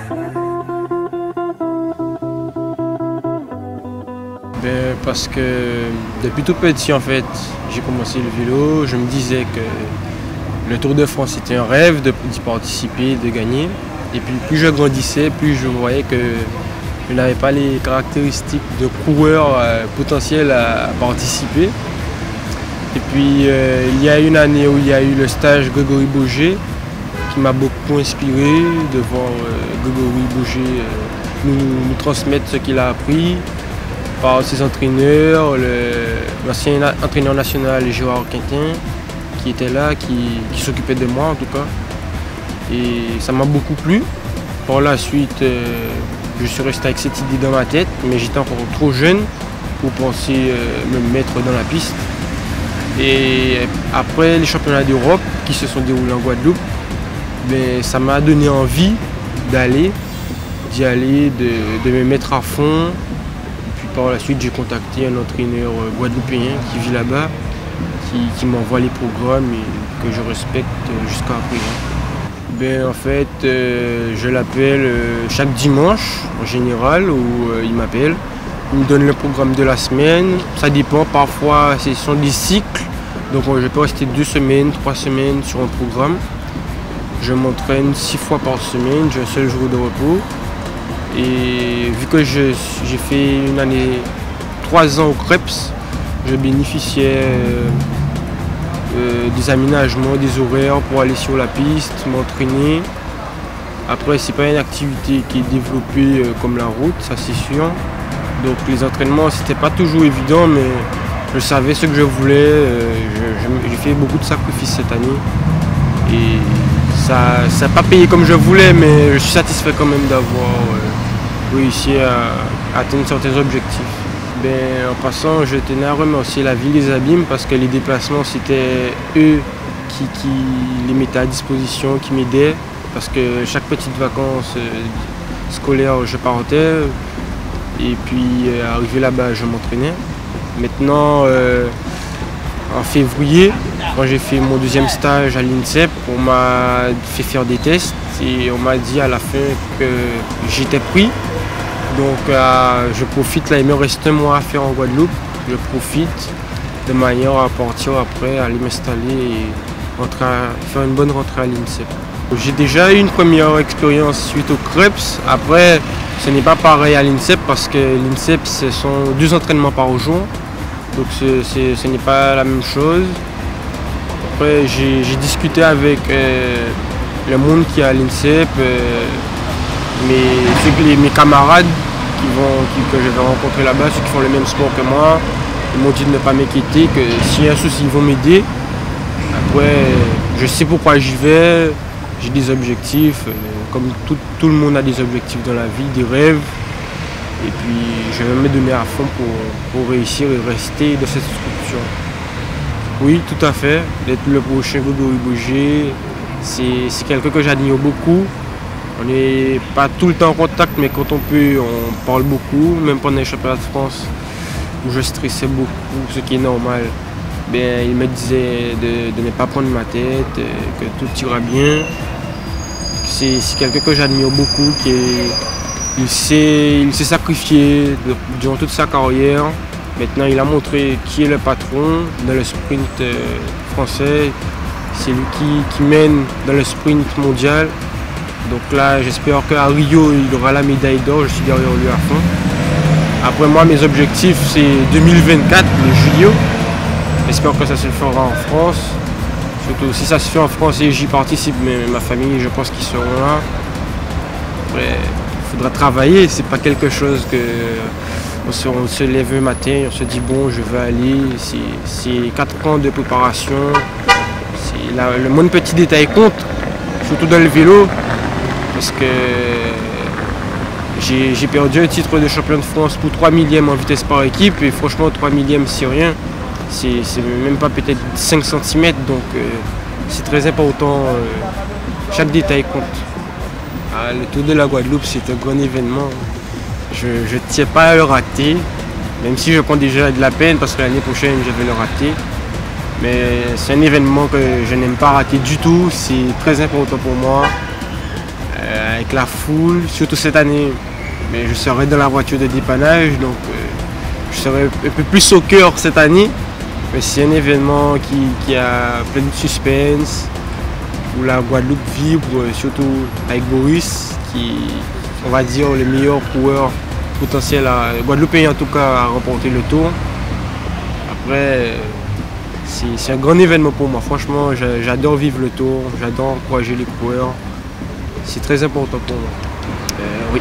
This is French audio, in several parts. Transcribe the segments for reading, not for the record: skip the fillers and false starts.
Parce que depuis tout petit en fait, j'ai commencé le vélo, je me disais que le Tour de France était un rêve d'y participer, de gagner. Et puis plus je grandissais, plus je voyais que je n'avais pas les caractéristiques de coureur potentiel à participer. Et puis il y a une année où il y a eu le stage Grégory Boger qui m'a beaucoup inspiré de voir Grégory Boger nous transmettre ce qu'il a appris par ses entraîneurs, l'ancien entraîneur national Gérard Quintin qui était là, qui s'occupait de moi en tout cas. Et ça m'a beaucoup plu. Par la suite, je suis resté avec cette idée dans ma tête, mais j'étais encore trop jeune pour penser me mettre dans la piste. Et après les championnats d'Europe qui se sont déroulés en Guadeloupe, ça m'a donné envie d'y aller, de me mettre à fond. Par la suite, j'ai contacté un entraîneur guadeloupéen qui vit là-bas, qui m'envoie les programmes et que je respecte jusqu'à présent. En fait, je l'appelle chaque dimanche en général, où il m'appelle. Il me donne le programme de la semaine. Ça dépend, parfois ce sont des cycles. Donc je peux rester 2 semaines, 3 semaines sur un programme. Je m'entraîne 6 fois par semaine, j'ai un seul jour de repos. Et vu que j'ai fait une année, 3 ans au CREPS, je bénéficiais des aménagements, des horaires pour aller sur la piste, m'entraîner. Après, c'est pas une activité qui est développée comme la route, ça c'est sûr. Donc les entraînements, c'était pas toujours évident, mais je savais ce que je voulais. J'ai fait beaucoup de sacrifices cette année. Et ça n'a pas payé comme je voulais, mais je suis satisfait quand même d'avoir réussi à atteindre certains objectifs. En passant, je tenais à remercier la ville des Abîmes parce que les déplacements, c'était eux qui les mettaient à disposition, qui m'aidaient. Parce que chaque petite vacances scolaire, je partais. Et puis, arrivé là-bas, je m'entraînais. Maintenant, en février, quand j'ai fait mon 2e stage à l'INSEP, on m'a fait faire des tests et on m'a dit à la fin que j'étais pris. Donc je profite, là il me reste 1 mois à faire en Guadeloupe, je profite de manière à partir après, aller m'installer et faire une bonne rentrée à l'INSEP. J'ai déjà eu une première expérience suite au CREPS. Après, ce n'est pas pareil à l'INSEP parce que l'INSEP, ce sont 2 entraînements par jour. Donc ce n'est pas la même chose. Après, j'ai discuté avec le monde qui est à l'INSEP, mes camarades que je vais rencontrer là-bas, ceux qui font le même sport que moi. Ils m'ont dit de ne pas m'inquiéter, que s'il y a un souci, ils vont m'aider. Après, je sais pourquoi j'y vais, j'ai des objectifs, comme tout le monde a des objectifs dans la vie, des rêves. Et puis je vais me donner à fond pour réussir et rester dans cette structure. Oui, tout à fait. D'être le prochain Grégory Boger, c'est quelqu'un que j'admire beaucoup. On n'est pas tout le temps en contact, mais quand on peut, on parle beaucoup. Même pendant les championnats de France, où je stressais beaucoup, ce qui est normal. Il me disait de ne pas prendre ma tête, que tout ira bien. C'est quelqu'un que j'admire beaucoup, il s'est sacrifié durant toute sa carrière. Maintenant, il a montré qui est le patron dans le sprint français. C'est lui qui mène dans le sprint mondial. Donc là, j'espère qu'à Rio, il aura la médaille d'or. Je suis derrière lui à fond. Après moi, mes objectifs, c'est 2024, le juillet. J'espère que ça se fera en France. Surtout si ça se fait en France et j'y participe, mais ma famille, je pense qu'ils seront là. Après, il faudra travailler. C'est pas quelque chose que on se lève un matin, on se dit bon, je vais aller. C'est 4 ans de préparation. Le moins de petits détails compte, surtout dans le vélo. Parce que j'ai perdu un titre de champion de France pour 3 millièmes en vitesse par équipe et franchement 3 millièmes c'est rien, c'est même pas peut-être 5 cm donc c'est très important, chaque détail compte. Le Tour de la Guadeloupe c'est un grand événement, je ne tiens pas à le rater, même si je prends déjà de la peine parce que l'année prochaine je vais le rater. Mais c'est un événement que je n'aime pas rater du tout, c'est très important pour moi. avec la foule, surtout cette année. Mais je serai dans la voiture de dépannage, donc je serai un peu plus au cœur cette année. Mais c'est un événement qui a plein de suspense, où la Guadeloupe vibre, surtout avec Boris, qui, on va dire, le meilleur coureur potentiel, guadeloupéen en tout cas, à remporter le Tour. Après, c'est un grand événement pour moi. Franchement, j'adore vivre le Tour, j'adore encourager les coureurs. C'est très important pour moi. Oui.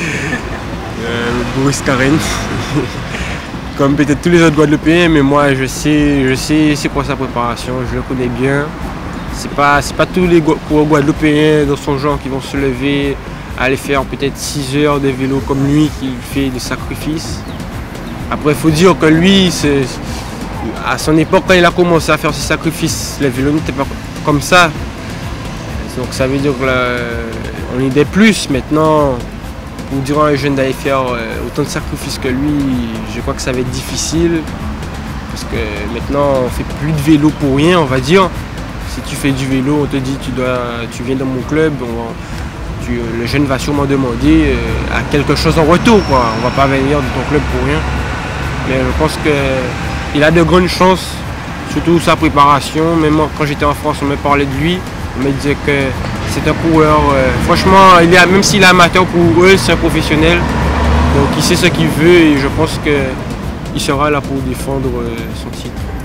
Boris Karen. Comme peut-être tous les autres Guadeloupéens, mais moi je sais c'est quoi sa préparation, je le connais bien. C'est pas tous les coureurs guadeloupéens dans son genre qui vont se lever, aller faire peut-être 6 heures de vélo comme lui qui fait des sacrifices. Après il faut dire que lui, à son époque quand il a commencé à faire ses sacrifices, le vélo n'était pas comme ça. Donc ça veut dire qu'on aidait plus. Maintenant, pour dire à un jeune d'aller faire autant de sacrifices que lui, je crois que ça va être difficile. Parce que maintenant, on fait plus de vélo pour rien, on va dire. Si tu fais du vélo, on te dit tu viens dans mon club, le jeune va sûrement demander à quelque chose en retour, quoi. On va pas venir de ton club pour rien. Mais je pense qu'il a de grandes chances, surtout sa préparation. Même moi, quand j'étais en France, on me parlait de lui. On me disait que c'est un coureur, franchement, même s'il est amateur, pour eux, c'est un professionnel. Donc il sait ce qu'il veut et je pense qu'il sera là pour défendre son titre.